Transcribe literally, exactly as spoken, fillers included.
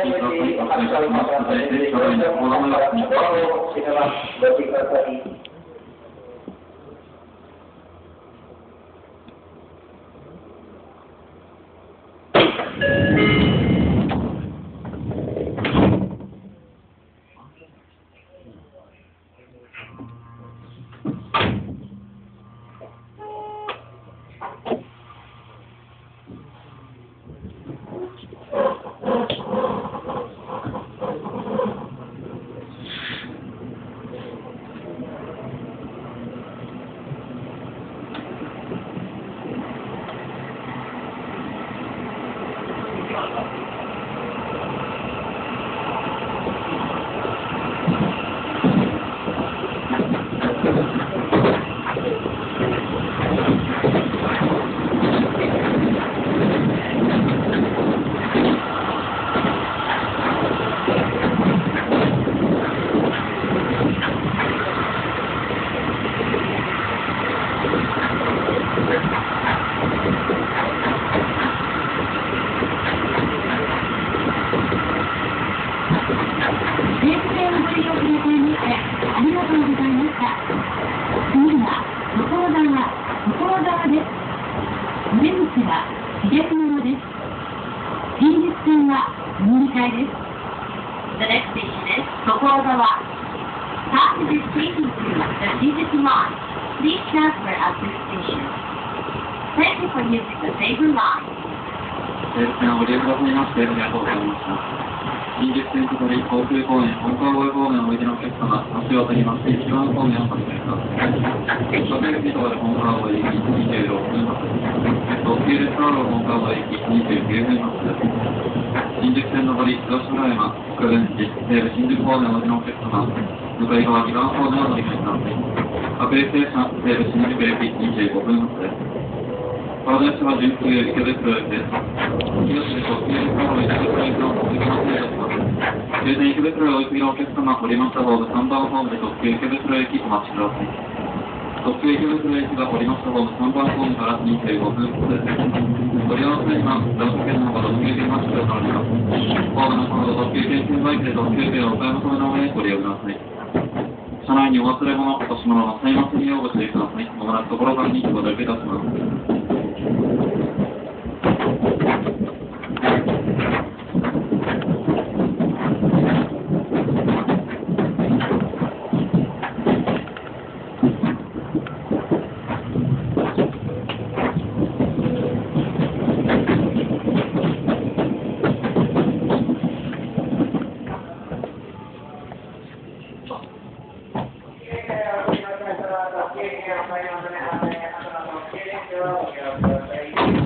ください。お願いいたします。具体的な情報のように。 The next station is Tokorozawa. Passengers taking through the Shinjuku line, please transfer at this station. Thank you for using the Saber line. ご利用くださいましてありがとうございました。新宿線下り航空公園、本川越方面おいでのお客様、足を渡りまして、一番方面をお待ちください。ホテルビトで本川越駅にじゅうろくふん発。特急列車路本川越駅にじゅうきゅうふん発です。新宿線上り、広島山、福分寺、西武新宿方面おいでのお客様、向かい側二番方面を乗り換えください。各駅停車、西武新宿駅にじゅうごふん発です。この電車は準急池袋駅です。広島特急列車路池袋駅の続きの停車します。終点池袋お行きのお客様、降りました方でさんばんホームで特急池袋駅お待ちください。特急池袋駅が降りました方のさんばんホームからにじゅうごふん発です。ご利用の際には、ランド券の方が特急券マッチで行われます。ホームの方の特急券券売機で特急券をお買い求めの上でご利用ください。車内にお忘れ物、落とし物の買い物におご注意ください。まもなくところからにご乗車いたします。Thank you.